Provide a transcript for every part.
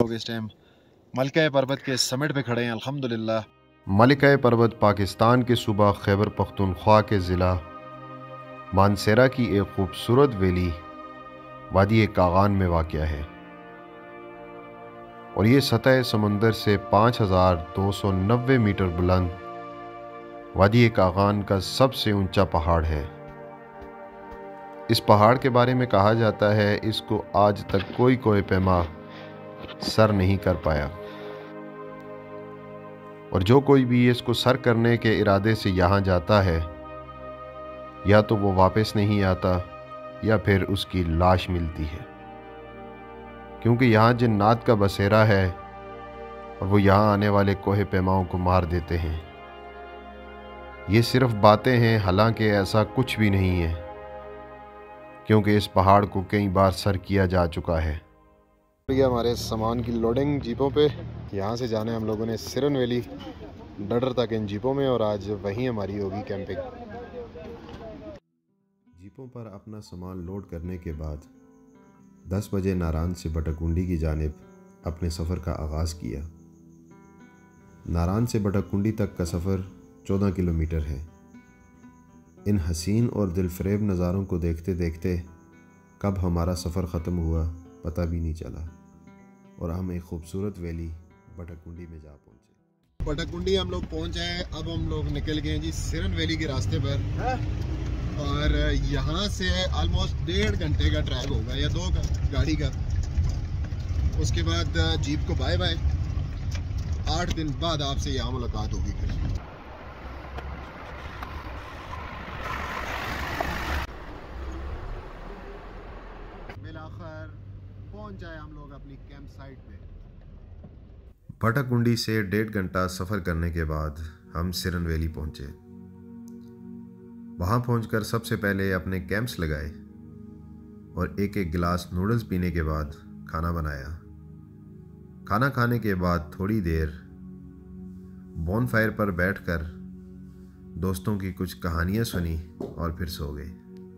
लोग इस टाइम मलका पर्वत के समिट पे खड़े हैं अल्हम्दुलिल्लाह। मलका पर्वत पाकिस्तान के सूबा खैबर पख्तूनख्वा के ज़िला मानसेरा की एक खूबसूरत वैली वादी कागान में वाक़या है और ये सतह समंदर से 5290 मीटर बुलंद वादी कागान का सबसे ऊंचा पहाड़ है। इस पहाड़ के बारे में कहा जाता है इसको आज तक कोई कोई पैमा सर नहीं कर पाया और जो कोई भी इसको सर करने के इरादे से यहाँ जाता है या तो वो वापस नहीं आता या फिर उसकी लाश मिलती है, क्योंकि यहाँ जिन्नात का बसेरा है और वो यहाँ आने वाले कोहे पैमाओं को मार देते हैं। ये सिर्फ बातें हैं, हालांकि ऐसा कुछ भी नहीं है, क्योंकि इस पहाड़ को कई बार सर किया जा चुका है। ये हमारे सामान की लोडिंग जीपों पे, यहाँ से जाना है हम लोगों ने सिरन वैली डडर तक इन जीपों में और आज वहीं हमारी होगी कैंपिंग। जीपों पर अपना सामान लोड करने के बाद 10 बजे नारान से बटकुंडी की जानिब अपने सफ़र का आगाज़ किया। नारान से बटकुंडी तक का सफ़र 14 किलोमीटर है। इन हसीन और दिलफरेब नज़ारों को देखते देखते कब हमारा सफ़र ख़त्म हुआ पता भी नहीं चला और हम एक खूबसूरत वैली बटकुंडी में जा पहुँचे। बटकुंडी हम लोग पहुँच आए। अब हम लोग निकल गए जी सिरन वैली के रास्ते पर और यहाँ से ऑलमोस्ट 1.5 घंटे का ट्रैक होगा या 2 गाड़ी का। उसके बाद जीप को बाय बाय। 8 दिन बाद आपसे यहाँ मुलाकात होगी फिर। मिलाकर पहुंच जाए हम लोग अपनी कैंप साइट पे। बटकुंडी से 1.5 घंटा सफ़र करने के बाद हम सिरन वैली पहुँचे। वहाँ पहुंचकर सबसे पहले अपने कैंप्स लगाए और एक एक गिलास नूडल्स पीने के बाद खाना बनाया। खाना खाने के बाद थोड़ी देर बॉनफायर पर बैठकर दोस्तों की कुछ कहानियाँ सुनी और फिर सो गए।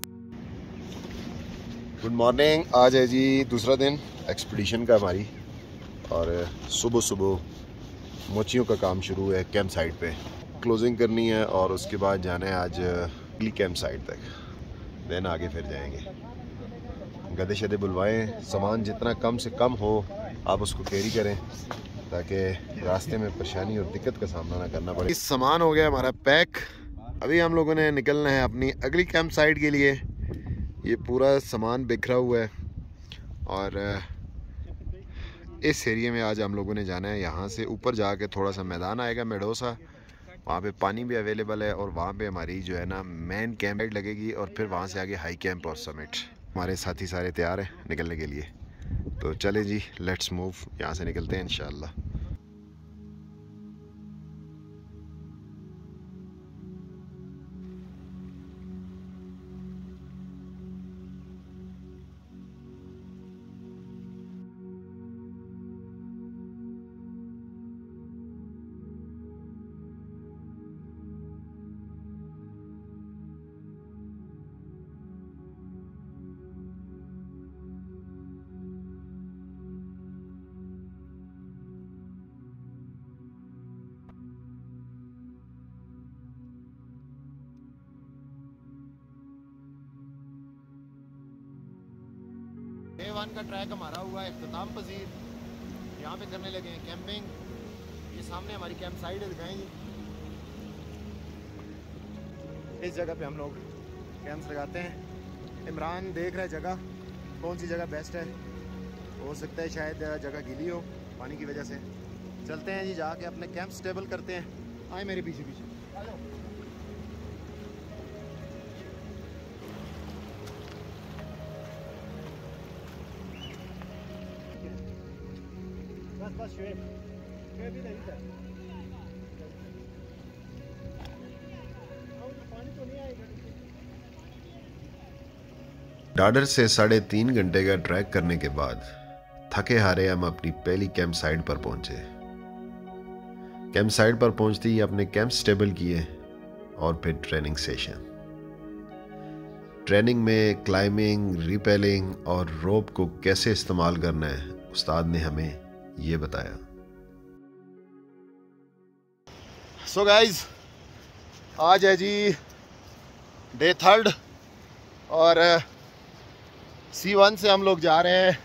Good morning. आज है जी दूसरा दिन एक्सपीडिशन का हमारी और सुबह सुबह मोचियों का काम शुरू है। कैंप साइट पे क्लोजिंग करनी है और उसके बाद जाना है आज अगली कैंप साइट तक, देन आगे फिर जाएंगे। गधे शदे बुलवाएं, सामान जितना कम से कम हो आप उसको कैरी करें ताकि रास्ते में परेशानी और दिक्कत का सामना ना करना पड़े। इस सामान हो गया हमारा पैक। अभी हम लोगों ने निकलना है अपनी अगली कैंप साइट के लिए। ये पूरा सामान बिखरा हुआ है और इस एरिया में आज हम लोगों ने जाना है। यहाँ से ऊपर जाके थोड़ा सा मैदान आएगा मेडोसा, वहाँ पे पानी भी अवेलेबल है और वहाँ पे हमारी जो है ना मेन कैंप लगेगी और फिर वहाँ से आगे हाई कैंप और समिट। हमारे साथी सारे तैयार हैं निकलने के लिए, तो चले जी लेट्स मूव, यहाँ से निकलते हैं इंशाल्लाह। डे 1 का ट्रैक हमारा हुआ है इख्तिताम पजीर। यहाँ पे करने लगे हैं कैंपिंग। ये सामने हमारी कैंप साइट है, दिखाएंगे। इस जगह पे हम लोग कैंप्स लगाते हैं। इमरान देख रहा है जगह कौन सी जगह बेस्ट है। हो सकता है शायद जगह गीली हो पानी की वजह से। चलते हैं जी, जाके अपने कैंप स्टेबल करते हैं। आए मेरे पीछे पीछे। डाडर से 3.5 घंटे का ट्रैक करने के बाद थके हारे हम अपनी पहली कैंप साइट पर पहुंचे। कैंप साइट पर पहुंचते ही अपने कैंप स्टेबल किए और फिर ट्रेनिंग सेशन। ट्रेनिंग में क्लाइंबिंग, रिपेलिंग और रोप को कैसे इस्तेमाल करना है उस्ताद ने हमें ये बताया। सो गाइज, आज है जी डे 3 और C1 से हम लोग जा रहे हैं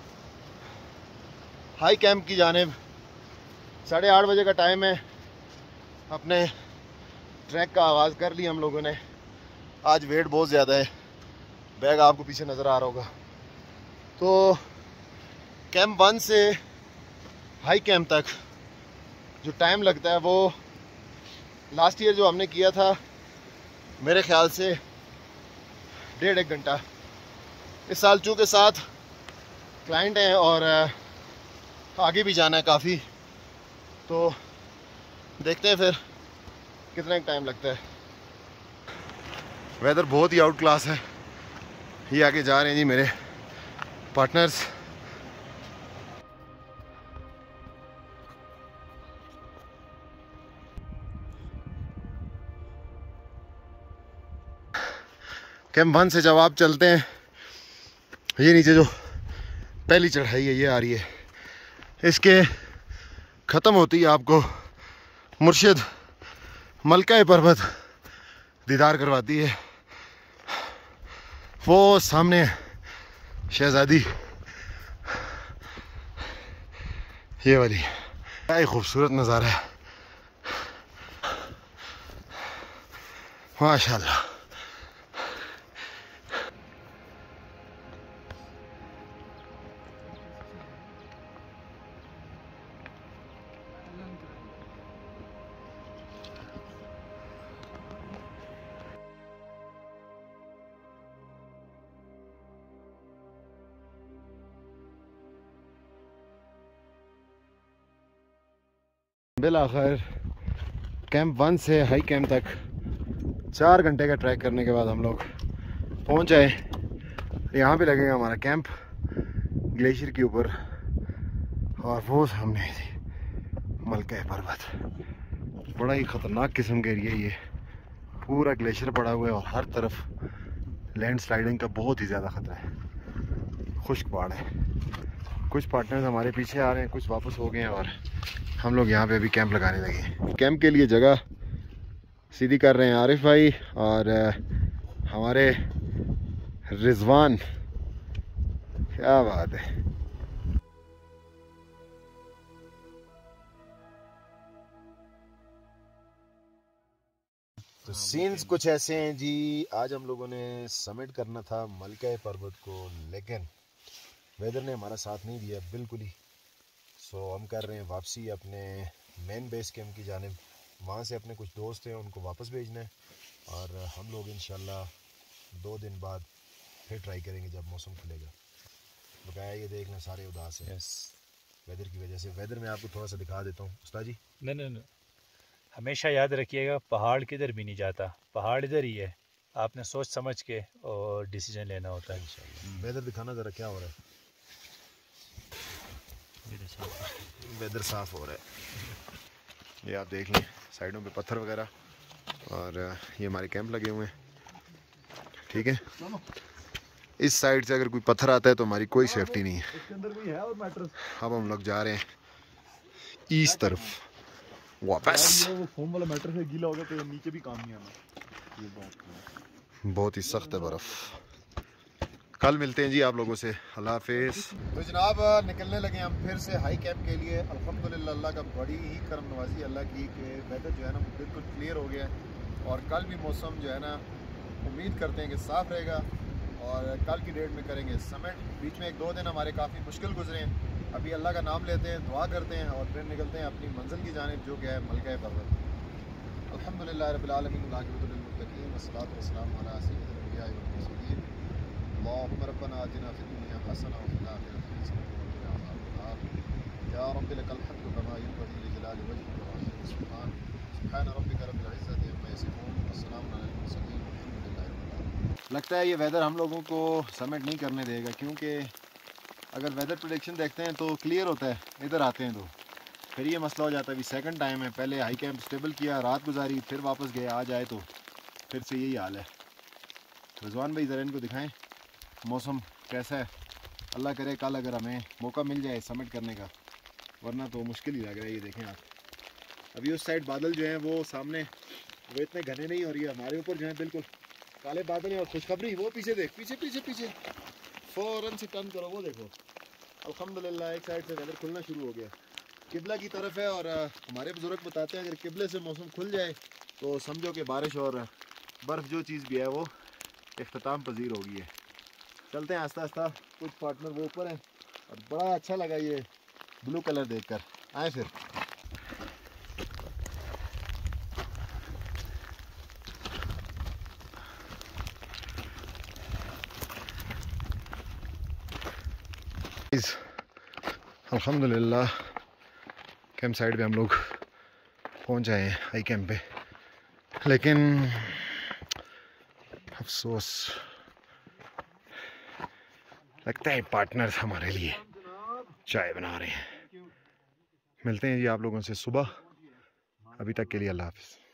हाई कैंप की जानिब। 8:30 बजे का टाइम है। अपने ट्रैक का आगाज़ कर लिया हम लोगों ने। आज वेट बहुत ज़्यादा है, बैग आपको पीछे नज़र आ रहा होगा। तो कैंप 1 से हाई कैंप तक जो टाइम लगता है वो लास्ट ईयर जो हमने किया था मेरे ख्याल से 1.5 घंटा। इस साल चूँकि 7 क्लाइंट हैं और आगे भी जाना है काफ़ी, तो देखते हैं फिर कितना टाइम लगता है। वेदर बहुत ही आउट क्लास है। ये आगे जा रहे हैं जी मेरे पार्टनर्स। कैंप 1 से जब आप चलते हैं, ये नीचे जो पहली चढ़ाई है ये आ रही है, इसके ख़त्म होती है आपको मुर्शिद मलका पर्वत दीदार करवाती है। वो सामने शहजादी, ये वाली, क्या खूबसूरत नज़ारा है माशाल्लाह। बिल आखिर कैंप 1 से हाई कैंप तक 4 घंटे का ट्रैक करने के बाद हम लोग पहुंच आए। यहाँ पे लगेगा हमारा कैंप ग्लेशियर के ऊपर, और वो सामने मलका पर्वत। बड़ा ही ख़तरनाक किस्म का एरिया ये, पूरा ग्लेशियर पड़ा हुआ है और हर तरफ लैंड स्लाइडिंग का बहुत ही ज़्यादा ख़तरा है। खुश्क पहाड़ है। कुछ पार्टनर्स हमारे पीछे आ रहे हैं, कुछ वापस हो गए हैं और हम लोग यहाँ पे अभी कैंप लगाने लगे। कैंप के लिए जगह सीधी कर रहे हैं आरिफ भाई और हमारे रिजवान। क्या बात है। तो सीन्स कुछ ऐसे हैं जी। आज हम लोगों ने समिट करना था मलका पर्वत को, लेकिन वेदर ने हमारा साथ नहीं दिया बिल्कुल ही। सो हम कर रहे हैं वापसी अपने मेन बेस कैंप की जानिब। वहाँ से अपने कुछ दोस्त हैं उनको वापस भेजना है और हम लोग इंशाल्लाह 2 दिन बाद फिर ट्राई करेंगे जब मौसम खुलेगा। बकाया ये देखना सारे उदास हैं वेदर की वजह से। वेदर मैं आपको थोड़ा सा दिखा देता हूँ उस्ताद जी। नहीं, हमेशा याद रखिएगा, पहाड़ किधर भी नहीं जाता, पहाड़ इधर ही है। आपने सोच समझ के और डिसीजन लेना होता है। इंशाल्लाह वेदर दिखाना ज़रा क्या हो रहा है। वेदर साफ हो रहा है, ये आप देख लें साइडों पे पत्थर वगैरह, और ये हमारे कैंप लगे हुए हैं। ठीक है, इस साइड से अगर कोई पत्थर आता है तो हमारी कोई सेफ्टी नहीं है। अब हम लोग जा रहे हैं ईस्ट तरफ वापस। फोम वाला मैटर से गीला हो गया तो नीचे भी काम नहीं आना। ये बहुत ही सख्त है बर्फ़। कल मिलते हैं जी आप लोगों से। अल्लाह हाफिज़। तो जनाब निकलने लगे हम फिर से हाई कैंप के लिए। अल्हम्दुलिल्लाह अल्लाह का बड़ी ही करम नवाजी अल्लाह की कि वेदर जो है ना बिल्कुल क्लियर हो गया है और कल भी मौसम जो है ना उम्मीद करते हैं कि साफ़ रहेगा और कल की डेट में करेंगे समिट। बीच में 1-2 दिन हमारे काफ़ी मुश्किल गुजरे हैं। अभी अल्लाह का नाम लेते हैं, दुआ करते हैं और फिर निकलते हैं अपनी मंजिल की जानिब जो कि है मलका पर्वत। अल्हम्दुलिल्लाह रब्बिल आलमीन आक़िबतुल मुत्तक़ीन वस्सलातु वस्सलामु अला सय्यिदिल अंबिया'i वल मुरसलीन। अल्लाहुम्मा रब्बना आतिना फिद दुनिया हसना व फिल आखिरति हसना व क़िना अज़ाबन्नार। या रब्बि लकल हम्दु कमा यंबग़ी लिजलालि वजहिका व अज़ीमि सुल्तान। सुब्हान रब्बिका रब्बिल इज़्ज़ति अम्मा यसिफून व सलामुन अलल मुरसलीन वल्हम्दुलिल्लाहि रब्बिल आलमीन। लगता है ये वेदर हम लोगों को समिट नहीं करने देगा, क्योंकि अगर वेदर प्रेडिक्शन देखते हैं तो क्लियर होता है, इधर आते हैं तो फिर ये मसला हो जाता है। अभी सेकंड टाइम है, पहले हाई कैंप स्टेबल किया, रात गुजारी, फिर वापस गए, आज आए तो फिर से यही हाल है। रिजवान भाई ज़रा इनको दिखाएं मौसम कैसा है। अल्लाह करे कल अगर हमें मौका मिल जाए समिट करने का वरना तो मुश्किल ही लग रहा है। ये देखें आप, अभी उस साइड बादल जो हैं वो सामने वो इतने घने नहीं हो रही है, हमारे ऊपर जो है बिल्कुल काले बादल हैं। और खुशखबरी वो पीछे देख, पीछे पीछे पीछे फ़ौरन से टर्न करो, वो देखो अल्हम्दुलिल्लाह एक साइड से वेदर खुलना शुरू हो गया, किबला की तरफ है। और हमारे बुजुर्ग बताते हैं अगर किबले से मौसम खुल जाए तो समझो कि बारिश और बर्फ़ जो चीज़ भी है वो इख्तिताम पजीर हो गई है। चलते हैं आस्ता आस्ता, कुछ पार्टनर वो ऊपर हैं और बड़ा अच्छा लगा ये ब्लू कलर देखकर। आए फिर अल्हम्दुलिल्लाह कैंप साइड पे हम लोग पहुंच जाए हैं, हाई कैंप पे। लेकिन अफसोस लगता है पार्टनर्स हमारे लिए चाय बना रहे हैं। मिलते हैं जी आप लोगों से सुबह, अभी तक के लिए अल्लाह हाफिज़।